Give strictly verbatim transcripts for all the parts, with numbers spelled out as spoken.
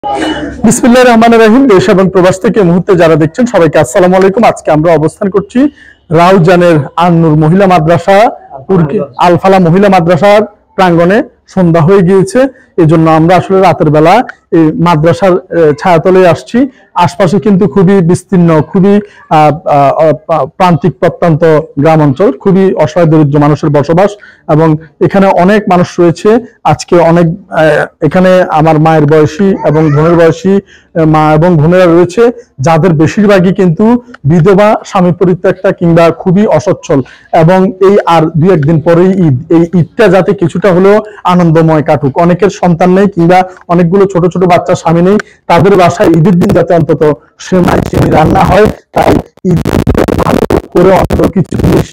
বিসমিল্লাহির রহমানির রহিম। দেশ এবং প্রবাস থেকে মুহূর্তে যারা দেখছেন সবাইকে আসসালামু আলাইকুম। আজকে আমরা অবস্থান করছি রাউজানের আন-নূর মহিলা মাদ্রাসা আল ফালাহ মহিলা মাদ্রাসার প্রাঙ্গণে। সন্ধ্যা হয়ে গিয়েছে, এজন্য আমরা আসলে রাতের বেলা এই মাদ্রাসার ছায়াতলে আসছি। আশপাশে কিন্তু খুবই বিস্তীর্ণ, খুবই প্রান্তিক প্রত্যন্ত গ্রাম অঞ্চল, খুবই অসহায় দরিদ্র মানুষের বসবাস এবং এখানে অনেক মানুষ রয়েছে। আজকে অনেক এখানে আমার মায়ের বয়সী এবং বোনের বয়সী মা এবং বোনেরা রয়েছে, যাদের বেশিরভাগই কিন্তু বিধবা, স্বামী পরিত্যক্তা কিংবা খুবই অসচ্ছল। এবং এই আর দুই একদিন পরেই ঈদ, এই ঈদটা যাতে কিছুটা হলেও আনন্দময় কাটুক। অনেকের সন্তান নেই কিংবা অনেকগুলো ছোট ছোট বাচ্চা স্বামী নেই, তাদের বাসায় ঈদের দিন যাতে অন্তত সেমাই চিনি রান্না হয়, তাই ঈদ করে অন্তত কিছু জিনিস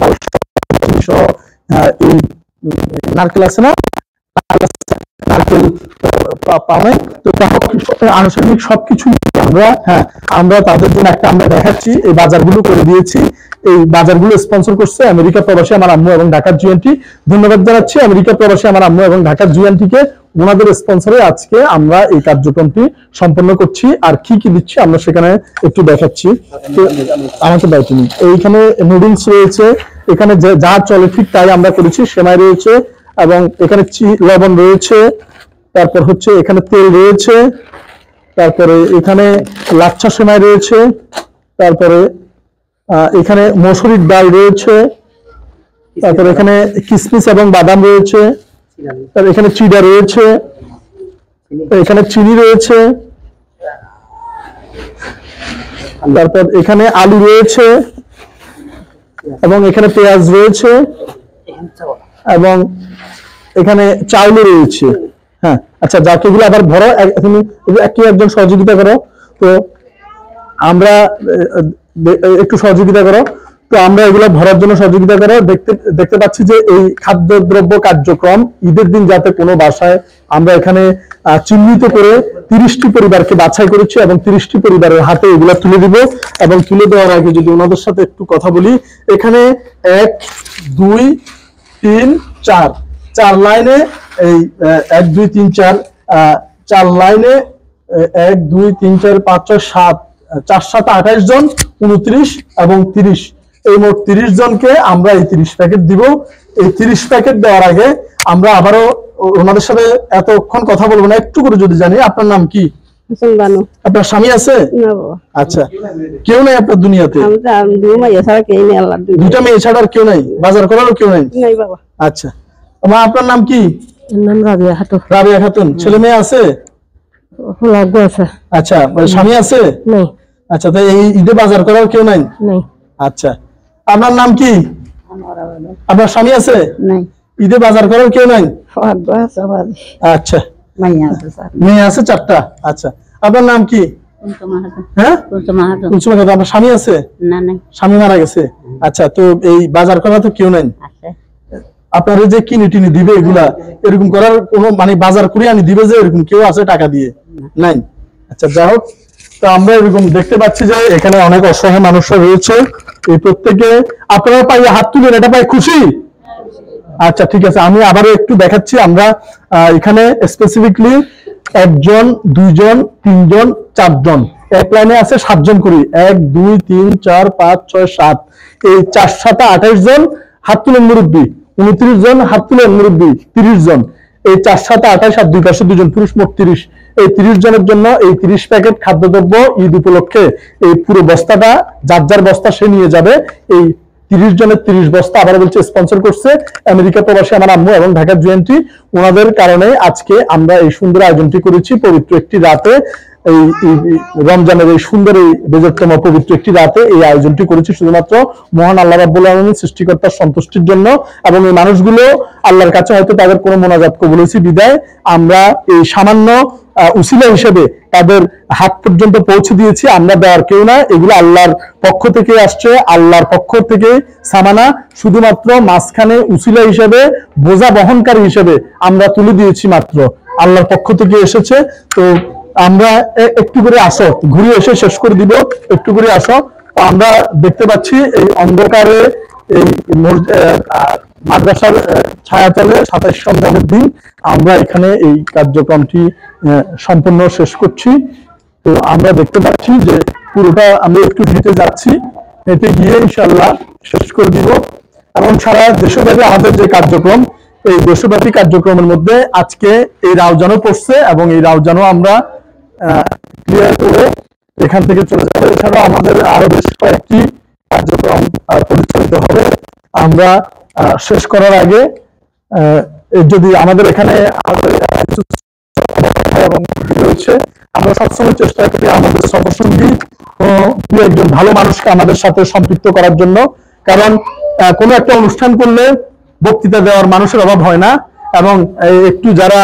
এই নারকেল আছে না, নারকেল পাবে তো আনুষঙ্গিক সবকিছু আমরা হ্যাঁ আমরা তাদের জন্য একটা আমরা দেখাচ্ছি। এই বাজারগুলো করে দিয়েছি। এই বাজারগুলো স্পন্সর করছে আমেরিকা প্রবাসী আমার আম্মু এবং ঢাকার জিএনটি। ধন্যবাদ জানাচ্ছি আমেরিকা প্রবাসী আমার আম্মু এবং ঢাকার জিএনটি কে। ওনাদের স্পন্সরে আজকে আমরা এই কার্যক্রমটি সম্পন্ন করছি। আর কি কি দিচ্ছি আমরা সেখানে একটু দেখাচ্ছি। আমাকে দায়িত্ব নিন। এইখানে নুডলস রয়েছে, এখানে যা চলে ঠিক তাই আমরা করেছি। সেমাই রয়েছে এবং এখানে লবণ রয়েছে, তারপর হচ্ছে এখানে তেল রয়েছে, তারপরে এখানে লাচ্ছা সেমাই রয়েছে, তারপরে এখানে মসুরির ডাল রয়েছে, তারপরে এখানে কিশমিশ এবং বাদাম রয়েছে, এখানে চিড়া রয়েছে, এখানে চিনি রয়েছে, তারপর এখানে আলু রয়েছে এবং এখানে পেঁয়াজ রয়েছে এবং এখানে চাউল রয়েছে। হ্যাঁ আচ্ছা, যাকে এগুলো আবার ভরো, তুমি একটু একজন সহযোগিতা করো তো, আমরা একটু সহযোগিতা করো তো আমরা এগুলো ভরার জন্য সহযোগিতা করো। দেখতে দেখতে পাচ্ছি যে এই খাদ্যদ্রব্য কার্যক্রম ঈদের দিন যাতে কোনো বাসায় আমরা এখানে চিহ্নিত করে তিরিশটি পরিবারকে বাছাই করেছি এবং তিরিশটি পরিবারের হাতে এগুলো তুলে দিব। এবং তুলে দেওয়ার আগে যদি ওনাদের সাথে একটু কথা বলি, এখানে এক দুই তিন চার চার লাইনে এই এক দুই তিন চার চার লাইনে এক দুই তিন চার পাঁচ ছয় সাত চার সাত আঠাশ জন, উনত্রিশ এবং তিরিশ, এই মোট তিরিশ জনকে আমরা এই তিরিশ প্যাকেট দিব। এই তিরিশ প্যাকেট দেওয়ার আগে আমরা আবারও ওনাদের সাথে এতক্ষণ কথা বলবো না, একটু করে যদি জানি। আপনার নাম কি? আপনার স্বামী আছে? আচ্ছা, কেউ নাই আপনার দুনিয়াতে? দুটা মেয়ে ছাড়া আর কেউ নাই? বাজার করারও কেউ নাই? আচ্ছা, মা আপনার নাম কি? নাম রাবিয়া খাতুন। রাবিয়া খাতুন। ছেলে মেয়ে আছে? আচ্ছা, স্বামী আছে? আচ্ছা, তাই এই ঈদে বাজার করার কেউ নাই? আচ্ছা, আপনার নাম কি? আপনার স্বামী আছে? ঈদে বাজার করার কেউ নাই? আচ্ছা, মেয়ে আছে চারটা। আচ্ছা, আপনার নাম কি? হ্যাঁ, আপনার স্বামী আছে? স্বামী মারা গেছে। আচ্ছা, তো এই বাজার করা তো কেউ নাই। আপনার যে কিনে টিনে দিবে এগুলা, এরকম করার কোনো মানে বাজার করে আনি দিবে যে এরকম কেউ আছে টাকা দিয়ে? নাই। আচ্ছা, যাই হোক, তো আমরা এরকম দেখতে পাচ্ছি যে এখানে অনেক অসহায় মানুষরা রয়েছে। এই প্রত্যেকে আপনারা পাইয়ে হাত তুলেন, এটা পাই খুশি? আচ্ছা, ঠিক আছে, আমি আবারও একটু দেখাচ্ছি। আমরা এখানে স্পেসিফিকলি একজন, দুইজন, তিনজন, চারজন, এক লাইনে আছে সাতজন করি। এক দুই তিন চার পাঁচ ছয় সাত, এই চার সাত আঠাশ জন হাত তুলেন মুরব্বী, উনত্রিশ জন হাত তুলেন মুরব্বী, তিরিশ জন, এই চার সাত আঠাশ আর দুই পাশে দুজন, পুরুষ মোট তিরিশ। এই তিরিশ জনের জন্য এই তিরিশ প্যাকেট খাদ্যদ্রব্য ঈদ উপলক্ষে এই পুরো বস্তাটা যার যার বস্তা সে নিয়ে যাবে। এই তিরিশ জনের তিরিশ বস্তা আবার বলছে স্পন্সর করছে আমেরিকা প্রবাসী আমার আম্মু এবং ঢাকার জিএনটি। ওনাদের কারণে আজকে আমরা এই সুন্দর আয়োজনটি করেছি। পবিত্র একটি রাতে, এই রমজানের এই সুন্দর এই বেজতম পবিত্র একটি রাতে এই আয়োজনটি করেছি শুধুমাত্র মহান আল্লাহ রাব্বুল আলামিন সৃষ্টিকর্তার সন্তুষ্টির জন্য। এবং এই মানুষগুলো আল্লাহর কাছে হয়তো তাদের কোনো মোনাজাত কবুল হয়েছে বিদায় আমরা এই সামান্য উসিলা হিসেবে তাদের হাত পর্যন্ত পৌঁছে দিয়েছি। আমরা দেওয়ার কেউ না, এগুলো আল্লাহর পক্ষ থেকে আসছে, আল্লাহর পক্ষ থেকে সামানা, শুধুমাত্র মাঝখানে উসিলা হিসেবে, বোঝা বহনকারী হিসেবে আমরা তুলে দিয়েছি মাত্র, আল্লাহর পক্ষ থেকে এসেছে। তো আমরা একটু করে আসো, ঘুরে এসে শেষ করে দিব, একটু করে আসো। আমরা দেখতে পাচ্ছি এই অন্ধকারে এই মাদ্রাসার ছায়াতলে সাতাশ রমজানের দিন আমরা এখানে এই কার্যক্রমটি সম্পূর্ণ শেষ করছি। তো আমরা দেখতে পাচ্ছি যে পুরোটা আমরা একটু হেঁটে যাচ্ছি, হেঁটে গিয়ে ইনশাআল্লাহ শেষ করে দিব। এবং সারা দেশব্যাপী আমাদের যে কার্যক্রম, এই দেশব্যাপী কার্যক্রমের মধ্যে আজকে এই রাউজানও পড়ছে এবং এই রাউজানও আমরা ক্লিয়ার করে এখান থেকে চলে যাবো। এছাড়াও আমাদের আরো বেশ কয়েকটি কার্যক্রম পরিচালিত হবে। আমরা শেষ করার আগে যদি আমাদের এখানে এবং রয়েছে, আমরা সবসময় চেষ্টা করি আমাদের সফরসঙ্গী দু একজন ভালো মানুষকে আমাদের সাথে সম্পৃক্ত করার জন্য। কারণ কোনো একটা অনুষ্ঠান করলে বক্তৃতা দেওয়ার মানুষের অভাব হয় না, এবং একটু যারা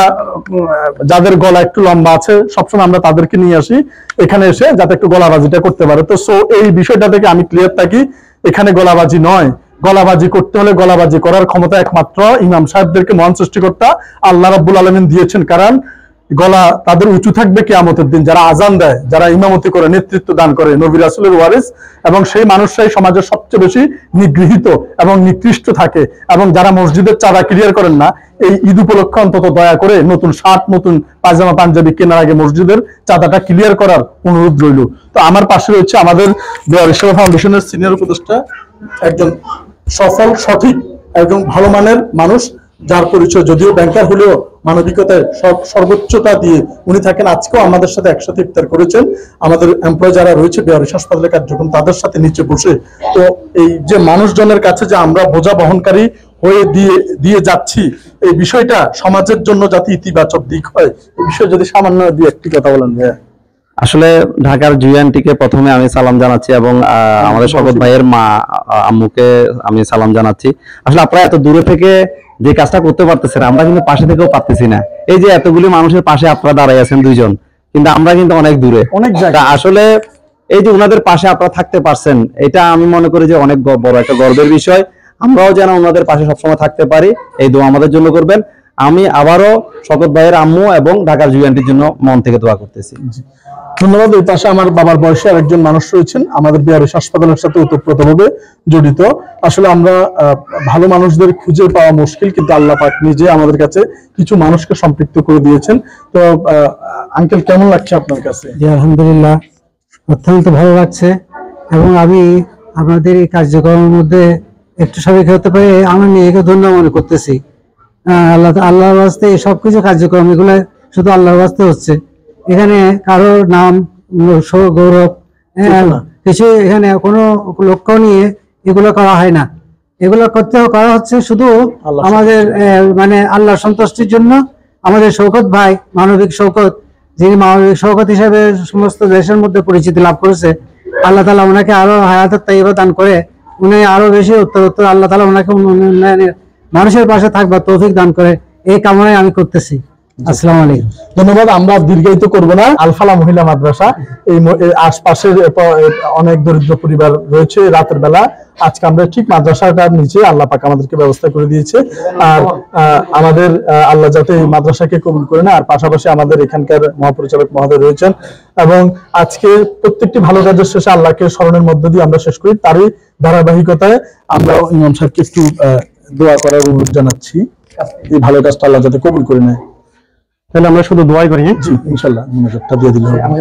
যাদের গলা একটু লম্বা আছে সবসময় আমরা তাদেরকে নিয়ে আসি এখানে এসে যাতে একটু গলাবাজিটা করতে পারে। তো সো এই বিষয়টা থেকে আমি ক্লিয়ার থাকি, এখানে গলাবাজি নয়। গলাবাজি করতে হলে গলাবাজি করার ক্ষমতা একমাত্র ইমাম সাহেবদেরকে, মহান সৃষ্টিকর্তা আল্লাহ রাব্বুল আলামিন দিয়েছেন। কারণ গলা তাদের উঁচু থাকবে কিয়ামতের দিন, যারা আজান দেয়, যারা ইমামতি করে, নেতৃত্ব দান করে, নবী রাসূলের ওয়ারিস, এবং সেই মানুষরাই সমাজের সবচেয়ে বেশি নিগৃহীত এবং নিকৃষ্ট থাকে। এবং যারা মসজিদের চাঁদা ক্লিয়ার করেন না, এই ঈদ উপলক্ষে অন্তত দয়া করে নতুন শার্ট, নতুন পায়জামা পাঞ্জাবি কেনার আগে মসজিদের চাঁদাটা ক্লিয়ার করার অনুরোধ রইল। তো আমার পাশে রয়েছে আমাদের বেয়ার সেবা ফাউন্ডেশনের সিনিয়র উপদেষ্টা, একজন সফল, সঠিক, একজন ভালো মানের মানুষ, যার পরিচয় যদিও ব্যাংকার হলেও মানবিকতায় সর্বোচ্চতা দিয়ে উনি থাকেন। আজকেও আমাদের সাথে একসাথে ইফতার করেছেন। আমাদের এমপ্লয় যারা রয়েছে বেয়ারিশ হাসপাতালের কার্যক্রম, তাদের সাথে নিচে বসে। তো এই যে মানুষজনের কাছে যে আমরা বোঝা বহনকারী হয়ে দিয়ে দিয়ে যাচ্ছি, এই বিষয়টা সমাজের জন্য যাতে ইতিবাচক দিক হয়, এই বিষয়ে যদি সামান্য দুই একটি কথা বলেন ভাইয়া। আসলে ঢাকার জুয়ানটিকে প্রথমে আমি সালাম জানাচ্ছি, এবং আমাদের শওকত ভাইয়ের মা আম্মুকে আমি সালাম জানাচ্ছি। আসলে আপনারা এত দূরে থেকে যে কাজটা করতে পারতেছেন, আমরা কিন্তু পাশে থেকেও পারতেছি না। এই যে এতগুলি মানুষের পাশে আপনারা দাঁড়াই আছেন দুইজন, কিন্তু আমরা কিন্তু অনেক দূরে, অনেক জায়গা। আসলে এই যে ওনাদের পাশে আপনারা থাকতে পারছেন, এটা আমি মনে করি যে অনেক বড় একটা গর্বের বিষয়। আমরাও যেন ওনাদের পাশে সবসময় থাকতে পারি, এই দোয়া আমাদের জন্য করবেন। আমি আবারও শওকত ভাইয়ের আম্মু এবং ঢাকার জুয়ানটির জন্য মন থেকে দোয়া করতেছি। ধন্যবাদ। এই পাশে আমার বাবার বয়সে আরেকজন মানুষ রয়েছেন, আমাদের বেয়ারিশ হাসপাতালের সাথে ওতপ্রোতভাবে জড়িত। আসলে আমরা ভালো মানুষদের খুঁজে পাওয়া মুশকিল, কিন্তু আল্লাহ পাক নিজে আমাদের কাছে কিছু মানুষকে সম্পৃক্ত করে দিয়েছেন। তো আঙ্কেল, কেমন লাগছে আপনার কাছে? জি আলহামদুলিল্লাহ, অত্যন্ত ভালো লাগছে। এবং আমি আপনাদের এই কার্যক্রমের মধ্যে একটু শরীক হতে পারে আমার নিজেকে ধন্য মনে করতেছি। আল্লাহ আল্লাহর ওয়াস্তে এই সবকিছু কার্যক্রম এগুলো শুধু আল্লাহর ওয়াস্তে হচ্ছে। এখানে কারোর নাম গৌরব কিছু, এখানে কোনো লক্ষ্য নিয়ে এগুলো করা হয় না। এগুলো করতে করা হচ্ছে শুধু আমাদের মানে আল্লাহর সন্তুষ্টির জন্য। আমাদের শওকত ভাই, মানবিক শওকত, যিনি মানবিক শওকত হিসেবে সমস্ত দেশের মধ্যে পরিচিতি লাভ করেছে, আল্লাহ তাআলা ওনাকে আরো হায়াতের তাইয়্যিবা দান করে উনি আরো বেশি উত্তর উত্তর আল্লাহ তাআলা ওনাকে উন্নয়নের মানুষের পাশে থাকবার তৌফিক দান করে, এই কামনায় আমি করতেছি। আসসালামু আলাইকুম। ধন্যবাদ। আমরা দীর্ঘায়িত করব না। আলফালা মহিলা মাদ্রাসা, এই আশপাশের অনেক দরিদ্র পরিবার রয়েছে। রাতের বেলা আজকে আমরা ঠিক মাদ্রাসাটার নিচে আল্লাহ পাক আমাদেরকে ব্যবস্থা করে দিয়েছে। আর আমাদের আল্লাহ যাতে এই মাদ্রাসাকে কবুল করে না। আর পাশাপাশি আমাদের এখানকার মহাপরিচালক মহোদয় রয়েছেন, এবং আজকে প্রত্যেকটি ভালো কাজের শেষে আল্লাহকে স্মরণের মধ্য দিয়ে আমরা শেষ করি। তারই ধারাবাহিকতায় আমরা ইমাম সাহেবকে একটু দোয়া করার অনুরোধ জানাচ্ছি, এই ভালো কাজটা আল্লাহ যাতে কবুল করে নেয়। তাহলে আমরা শুধু দোয়াই করি। জি ইনশাআল্লাহ, মনোযোগটা দিয়ে দিলে হবে।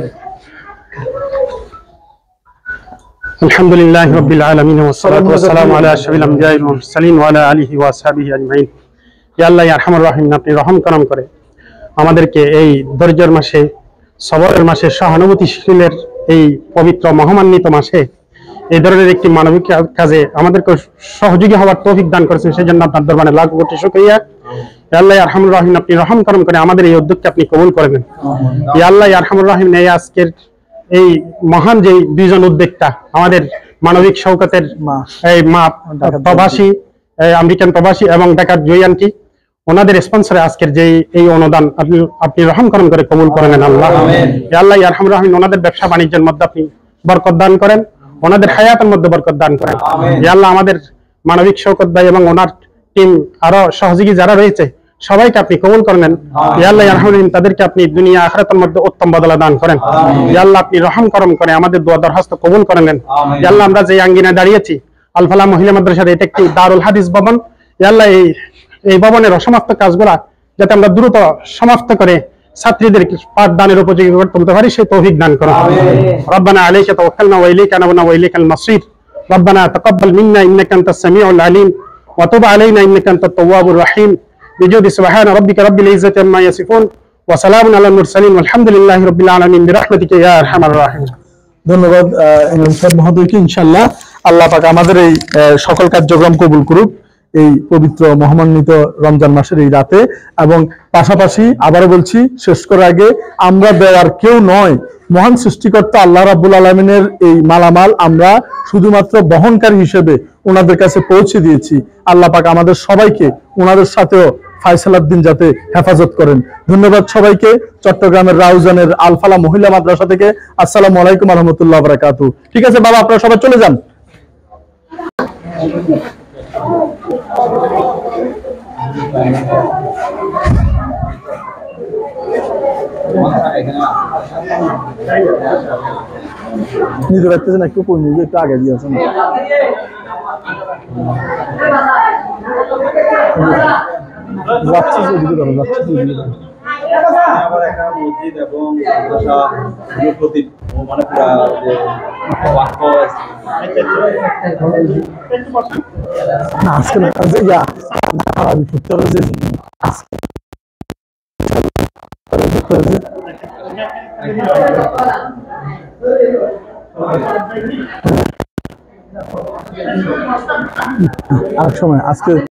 আলহামদুলিল্লাহি রাব্বিল আলামিন ওয়া সলাতু ওয়া সালামু আলা আশরাফিল আমবিয়া ওয়াল মুরসালিন ওয়া আলা আলিহি ওয়া আসহাবিহি আজমাইন। ইয়া আল্লাহ ইয়া আরহামার রাহিম, আপনি রহম করম করে আমাদেরকে এই ধৈর্যের মাসে, সবরের মাসে, সহানুভূতিশীলের এই পবিত্র মহামান্বিত মাসে এই ধরনের একটি মানবিক কাজে আমাদেরকে সহযোগী হওয়ার তৌফিক দান করেছেন। সেই জন্য আপনার দরবারে লাখ কোটি শুকরিয়া। ইয়া আল্লাহ ইয়া আরহামুর রাহিম, আপনি রহম করম করে আমাদের এই উদ্যোগকে আপনি কবুল করে নেন। ইয়া আল্লাহ ইয়া আরহামুর রাহিম, এই আজকের এই মহান যে দুইজন উদ্যোক্তা, আমাদের মানবিক শওকতের এই মা প্রবাসী, আমেরিকান প্রবাসী এবং ঢাকার জুয়ানটি, ওনাদের স্পন্সরে আজকের যে এই অনুদান আপনি আপনি রহম করম করে কবুল করে নেন আল্লাহ। ইয়া আল্লাহ ইয়া আরহামুর রাহিম, ওনাদের ব্যবসা বাণিজ্যের মধ্যে আপনি বরকত দান করেন, ওনাদের হায়াতের মধ্যে বরকত দান করেন। ইয়া আল্লাহ আমাদের মানবিক শওকত ভাই এবং ওনার টিম আরো সহযোগী যারা রয়েছে সবাইকে আপনি কবুল করে নেন। ইয়া আল্লাহ ইয়া আরহামুর রাহিম, তাদেরকে আপনি দুনিয়া আখিরাতের মধ্যে উত্তম বদলা দান করেন। ইয়া আল্লাহ আপনি রহম করম করে আমাদের দোয়া দরখাস্ত কবুল করে নেন। ইয়া আল্লাহ আমরা যে আঙ্গিনায় দাঁড়িয়েছি, আলফালা মহিলা মাদ্রাসার এটা একটি দারুল হাদিস ভবন। ইয়া আল্লাহ এই এই ভবনের অসমাপ্ত কাজগুলা যাতে আমরা দ্রুত সমাপ্ত করে ছাত্রীদের পাঠদানের উপযোগী করে তুলতে পারি সেই তৌফিক দান করো। রব্বানা আলাইকা তাওয়াক্কালনা ওয়া ইলাইকা আনাবনা ওয়া ইলাইকাল মাসির। রব্বানা তাকাব্বাল মিন্না ইন্নাকা আনতাস সামিউল আলিম ওয়া তুব আলাইনা ইন্নাকা আনতাত তাওয়াবুর রাহিম। বিজুদি সুবহানা রাব্বিকা রাব্বিল ইজ্জাতি আম্মা ইয়াসিফুন ওয়া সালামুন আলাল মুরসালিন ওয়ালহামদুলিল্লাহি রাব্বিল আলামিন বিরহমাতিকা ইয়া আরহামার রাহিমিন। ধন্যবাদ ইমাম সাহেব মহোদয়কে। ইনশাআল্লাহ আল্লাহ পাক আমাদের এই আহ, সকল কার্যক্রম কবুল করুক এই পবিত্র মহামান্বিত রমজান মাসের এই রাতে। এবং পাশাপাশি আবারও বলছি, শেষ করার আগে, আমরা দেওয়ার কেউ নয়, মহান সৃষ্টিকর্তা আল্লাহ রাব্বুল আলামিনের এই মালামাল আমরা শুধুমাত্র বহনকারী হিসেবে ওনাদের কাছে পৌঁছে দিয়েছি। আল্লাহ পাক আমাদের সবাইকে ওনাদের সাথেও ফায়সালার দিন যাতে হেফাজত করেন। ধন্যবাদ সবাইকে। চট্টগ্রামের রাউজানের আলফালা মহিলা মাদ্রাসা থেকে আসসালামু আলাইকুম ওয়া রাহমাতুল্লাহি ওয়া বারাকাতুহু। ঠিক আছে বাবা, আপনারা সবাই চলে যান। নিজে রাখতেছেন একটু কোন নিজে একটু আগে দিয়ে আসেন। যাচ্ছি ওদিকে ধরো, যাচ্ছি ওদিকে ধরো। আবার একটা মসজিদ এবং মাদ্রাসা প্রতি মানে পুরা যে ওয়াক্ফ না আজকে না, আজকে ইয়া আমি করতে হবে যে আজকে আরেক সময় আজকে